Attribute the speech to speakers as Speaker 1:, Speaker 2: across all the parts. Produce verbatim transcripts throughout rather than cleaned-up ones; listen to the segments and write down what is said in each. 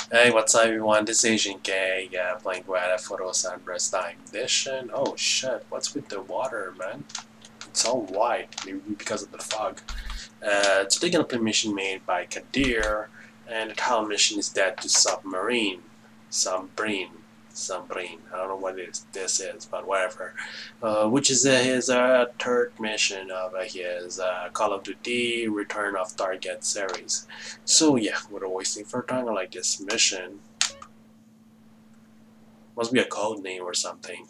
Speaker 1: Hey, what's up everyone? This is AznKei, yeah, playing Grand Theft Auto San Andreas Time Edition. Oh shit, what's with the water, man? It's all white, maybe because of the fog. Uh, today gonna play mission made by Kadir, and the title mission is Dead to Submarine. Submarine. Submarine. I don't know what it is, this is, but whatever. Uh, which is uh, his uh, third mission of uh, his uh, Call of Duty Return of Target series. So yeah, without wasting further time, I like this mission. Must be a code name or something.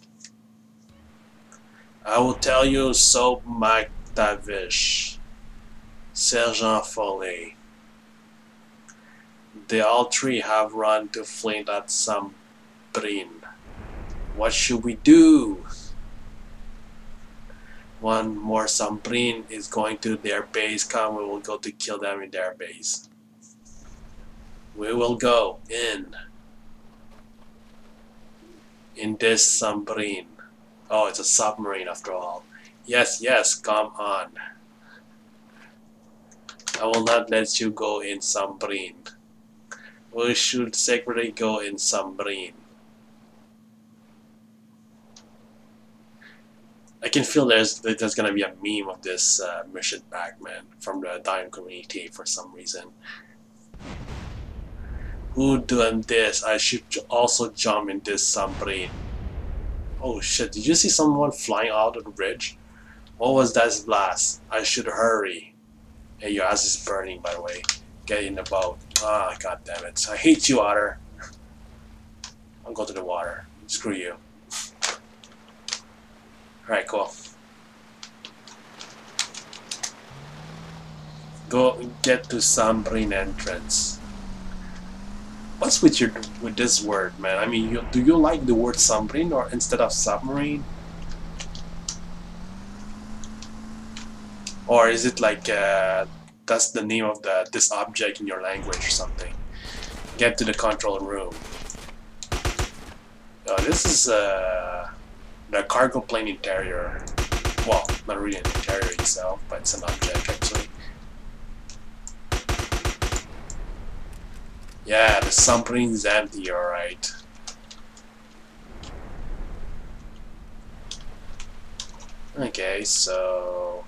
Speaker 1: I will tell you Soap McTavish. Sergeant Foley. They all three have run to Flint at some Brin. What should we do? One more Submarine is going to their base. Come, we will go to kill them in their base. We will go in. In this submarine. Oh, it's a submarine after all. Yes, yes, come on. I will not let you go in submarine. We should secretly go in submarine. I can feel there's there's gonna be a meme of this uh, mission pack, man, from the D Y O M community for some reason. Who doing this? I should also jump in this submarine. Oh shit, did you see someone flying out of the bridge? What was that blast? I should hurry. Hey, your ass is burning, by the way. Get in the boat. Ah, god damn it. I hate you, Otter. I'll go to the water. Screw you. Alright, cool. Go get to submarine entrance. What's with your with this word, man? I mean, you, do you like the word submarine or instead of submarine? Or is it like uh, that's the name of the this object in your language or something? Get to the control room. Uh, this is uh, the cargo plane interior. Well, not really an interior itself, but it's an object actually. Yeah, the submarine is empty, alright. Okay, so...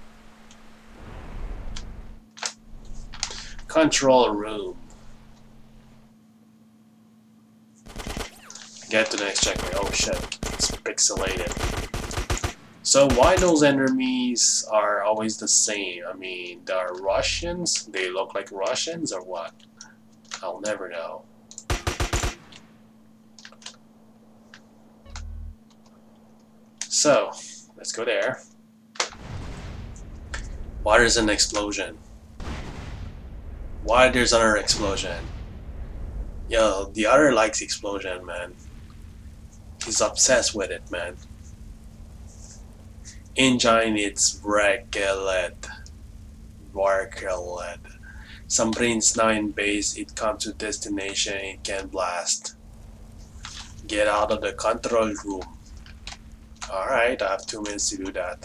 Speaker 1: Control room. Get to the next checkpoint. Oh shit, it's pixelated. So why those enemies are always the same? I mean, they're Russians? They look like Russians or what? I'll never know. So, let's go there. Why there's an explosion? Why there's another explosion? Yo, the other likes explosion, man. He's obsessed with it, man. Engine it's wrecked. Wrecked. Submarine's now in base, it comes to destination, it can blast. Get out of the control room. Alright, I have two minutes to do that.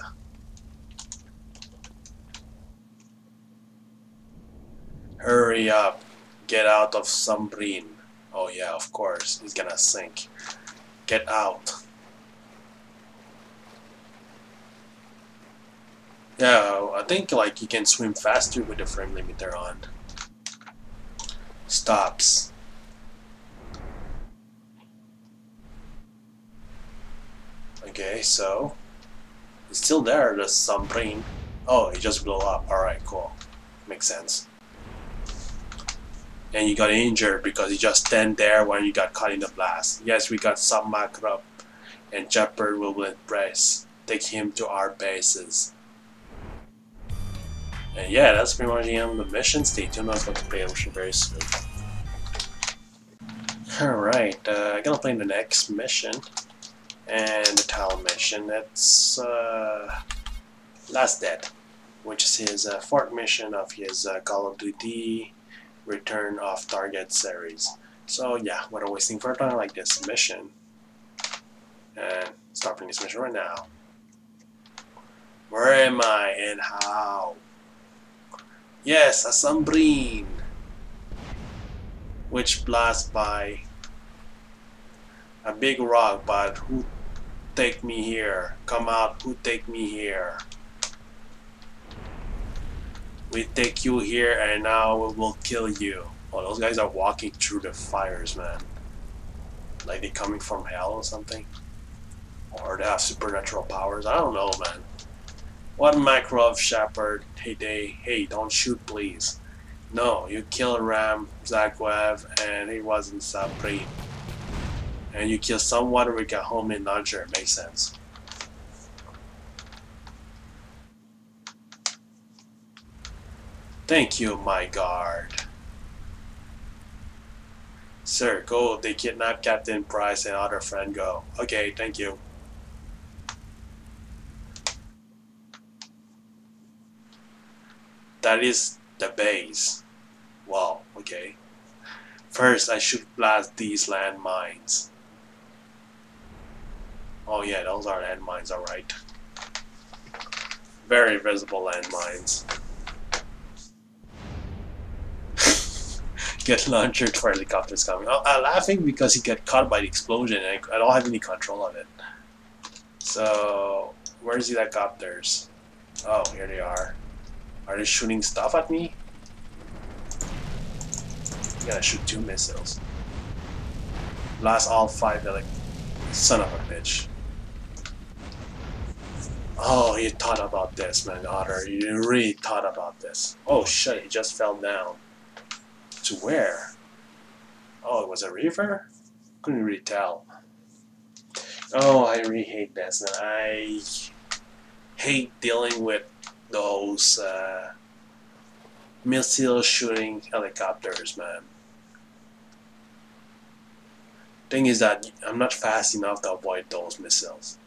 Speaker 1: Hurry up. Get out of submarine. Oh yeah, of course, it's gonna sink. Get out. Yeah, I think like you can swim faster with the frame limiter on. Stops. Okay, so it's still there, the submarine. Oh, it just blew up. Alright, cool. Makes sense. And you got injured because you just stand there when you got caught in the blast. Yes, we got some mackrov and Shephard will press. Take him to our bases. And yeah, that's pretty much the end of the mission. Stay tuned, I was going to play a mission very soon. Alright, uh, I'm gonna play the next mission. And the title mission, that's uh, Last Dead, which is his uh, fourth mission of his uh, Call of Duty Return of Target series. So yeah, without wasting further time, I like this mission. And start playing this mission right now. Where am I and how? Yes, a submarine. which blast by a big rock, but who take me here? Come out, who take me here? We take you here and now we will kill you. Oh, those guys are walking through the fires, man. Like they coming from hell or something? Or they have supernatural powers? I don't know, man. What mackrov, Shepherd? Hey, they, hey, don't shoot, please. No, you kill Ram, Zakwev, and he wasn't Sabri. And you kill someone with a homing launcher. Makes sense. Thank you, my guard. Sir, go. They kidnapped Captain Price and other friend. Go. Okay, thank you. That is the base. Wow, okay. First, I should blast these landmines. Oh yeah, those are landmines, alright. Very visible landmines. Get launcher for helicopters coming. Oh, I'm laughing because he got caught by the explosion and I, I don't have any control of it. So, where's the helicopters? Oh, here they are. Are they shooting stuff at me? I gotta shoot two missiles. Blast all five, like son of a bitch. Oh, you thought about this, man, Otter. You really thought about this. Oh shit, he just fell down. To where? Oh, it was a river? Couldn't really tell. Oh, I really hate this, man. I hate dealing with those uh, missile shooting helicopters, man. Thing is that I'm not fast enough to avoid those missiles.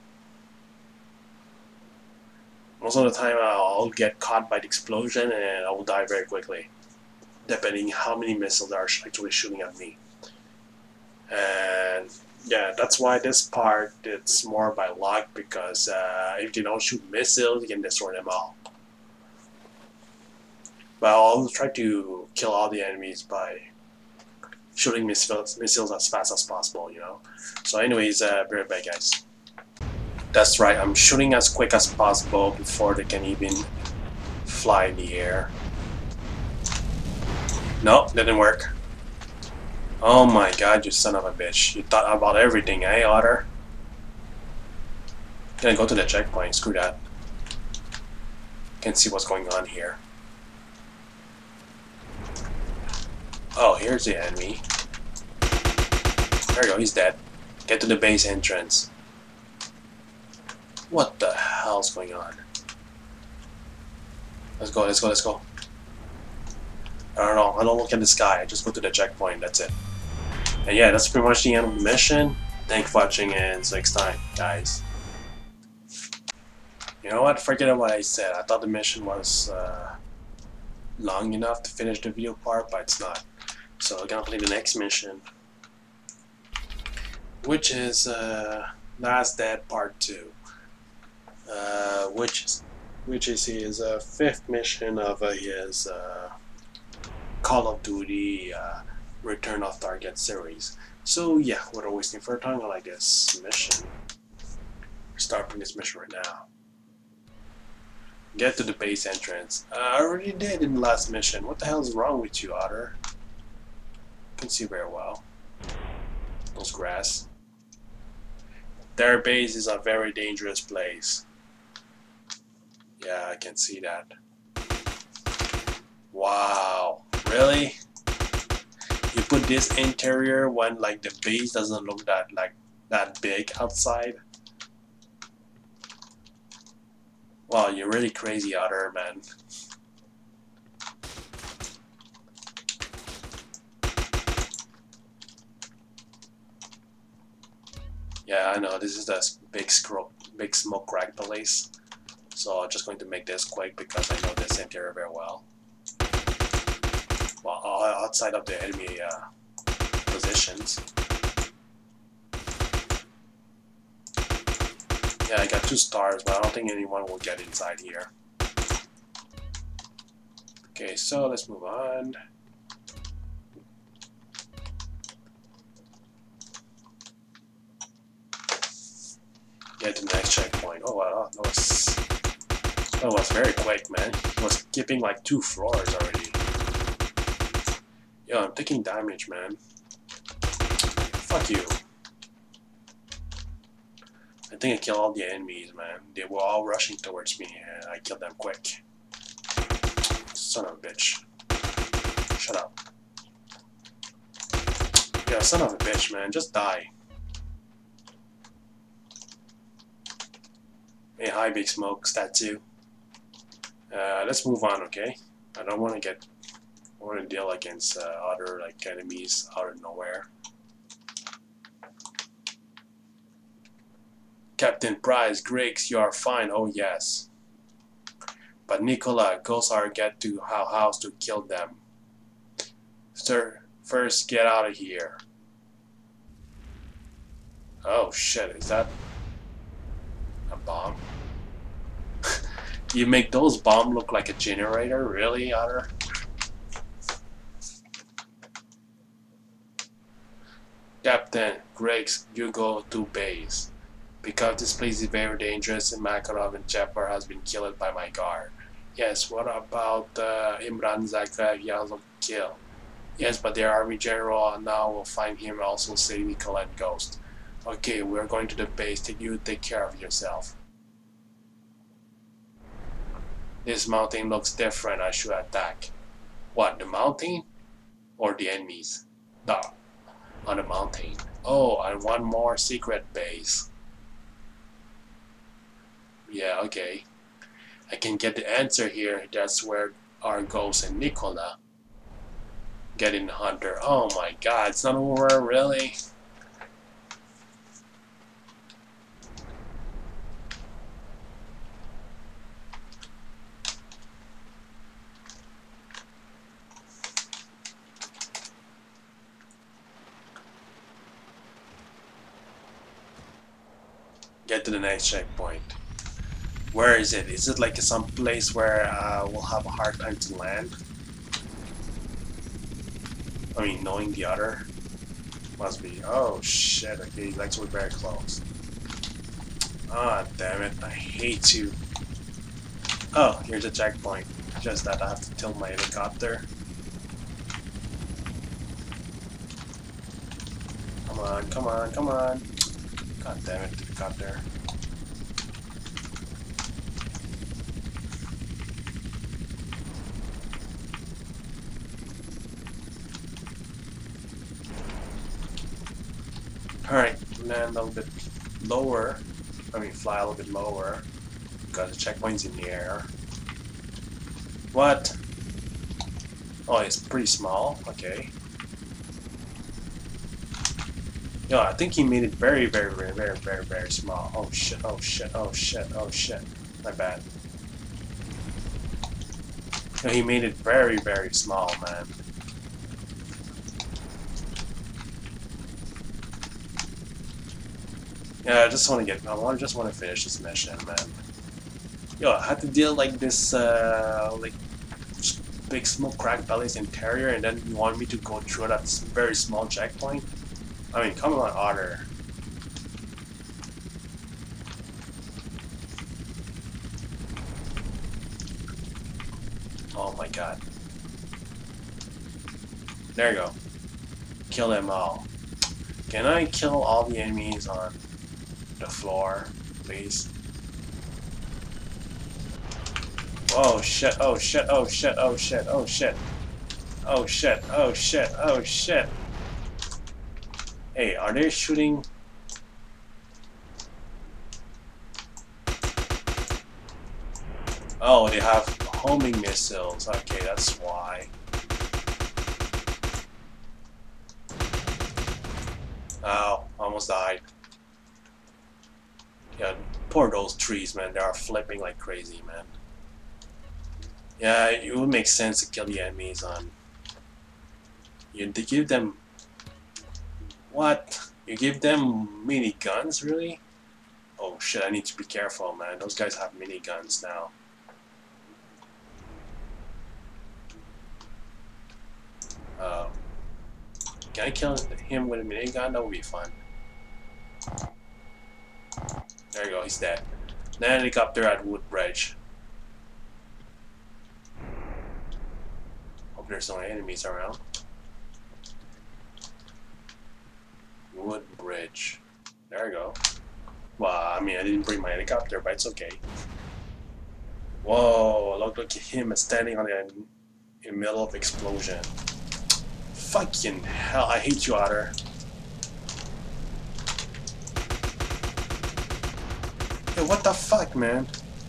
Speaker 1: Most of the time I'll get caught by the explosion and I will die very quickly, depending how many missiles are actually shooting at me. And yeah, that's why this part it's more by luck, because uh, if you don't shoot missiles, you can destroy them all. But I'll try to kill all the enemies by shooting missiles, missiles as fast as possible, you know. So anyways, uh, be right back, guys. That's right, I'm shooting as quick as possible before they can even fly in the air. No, didn't work. Oh my god, you son of a bitch. You thought about everything, eh, Otter? Gonna go to the checkpoint, screw that. Can't see what's going on here. Oh, here's the enemy. There you go, he's dead. Get to the base entrance. What the hell's going on? Let's go, let's go, let's go. I don't know, I don't look at the sky, I just go to the checkpoint, that's it. And yeah, that's pretty much the end of the mission. Thanks for watching and see you next time, guys. You know what, forget what I said. I thought the mission was uh, long enough to finish the video part, but it's not. So I'm gonna play the next mission, which is uh, Last Dead Part two. Uh, which is which is his uh, fifth mission of uh, his uh, Call of Duty uh, Return of Target series. So yeah, without wasting further time, I like this mission. Starting this mission right now. Get to the base entrance. Uh, I already did in the last mission. What the hell is wrong with you, Otter? Can see very well. Those grass. Their base is a very dangerous place. Yeah, I can see that. Wow, really? You put this interior when like the base doesn't look that like that big outside? Wow, you're really crazy, Otter, man. Yeah, I know this is the big scroll, big smoke crack place. So I'm just going to make this quick because I know this interior very well. Well, outside of the enemy uh, positions. Yeah, I got two stars, but I don't think anyone will get inside here. Okay, so let's move on. Get to the next checkpoint. Oh wow, that was that was very quick, man. It was skipping like two floors already. Yo, I'm taking damage, man. Fuck you. I think I killed all the enemies, man. They were all rushing towards me, and I killed them quick. Son of a bitch. Shut up. Yeah, son of a bitch, man. Just die. Hey, hi, Big Smoke statue. Uh, let's move on, okay? I don't want to get... I want to deal against uh, other, like, enemies out of nowhere. Captain Price, Griggs, you are fine, oh yes. But Nicola, ghosts are get to our house to kill them. Sir, first get out of here. Oh shit, is that a bomb? You make those bombs look like a generator? Really, Otter? Captain, Griggs, you go to base. Because this place is very dangerous and Makarov and Shephard has been killed by my guard. Yes, what about uh, Imran Zagreb Yazov kill? Yes, but their army general now will find him also say Nicola and Ghost. Okay, we're going to the base. Take you take care of yourself. This mountain looks different. I should attack. What, the mountain? Or the enemies? No, on the mountain. Oh, and one more secret base. Yeah, okay. I can get the answer here. That's where our Ghost and Nicola get in the hunter. Oh my god, it's not over, really? Get to the next checkpoint. Where is it? Is it like some place where uh, we'll have a hard time to land? I mean, knowing the other must be. Oh shit! Okay, like we're very close. Ah, damn it! I hate you. Oh, here's a checkpoint. Just that I have to tilt my helicopter. Come on, come on, come on! God damn it, helicopter. Alright, land a little bit lower. I mean, fly a little bit lower. Because the checkpoint's in the air. What? Oh, it's pretty small. Okay. Yo, I think he made it very, very, very, very, very, very small. Oh shit, oh shit, oh shit, oh shit. My bad. Yo, he made it very, very small, man. Yeah, I just want to get. I want just want to finish this mission, man. Yo, I had to deal like this, uh, like big smoke crack belly's interior, and then you want me to go through that very small checkpoint? I mean, come on, Otter. Oh my god. There you go. Kill them all. Can I kill all the enemies on the floor, please? Oh shit, oh shit, oh shit, oh shit, oh shit. Oh shit, oh shit, oh shit. Hey, are they shooting? Oh, they have homing missiles. Okay, that's why. Oh, almost died. Yeah, poor those trees, man. They are flipping like crazy, man. Yeah, it would make sense to kill the enemies on. You give them. What? You give them mini guns, really? Oh shit! I need to be careful, man. Those guys have mini guns now. Uh, can I kill him with a minigun? That would be fun. There you go, he's dead. Then helicopter at Woodbridge. Hope there's no enemies around. Woodbridge. There you go. Well, I mean, I didn't bring my helicopter, but it's okay. Whoa, look, look at him standing on the, in the middle of explosion. Fucking hell, I hate you, Otter. Hey, what the fuck, man?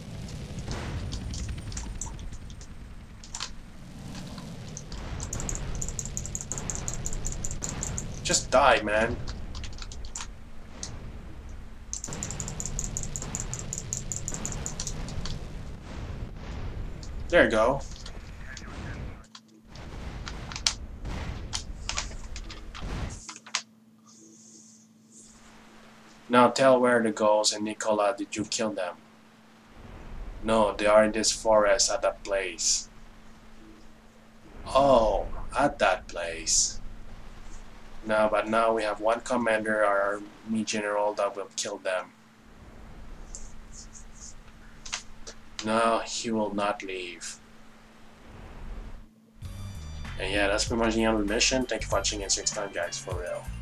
Speaker 1: Just die, man. There you go. Now tell where the ghosts and Nicola, did you kill them? No, they are in this forest at that place. Oh, at that place. No, but now we have one commander, our army general, that will kill them. No, he will not leave. And yeah, that's pretty much the end of the mission. Thank you for watching, and see you next time, guys, for real.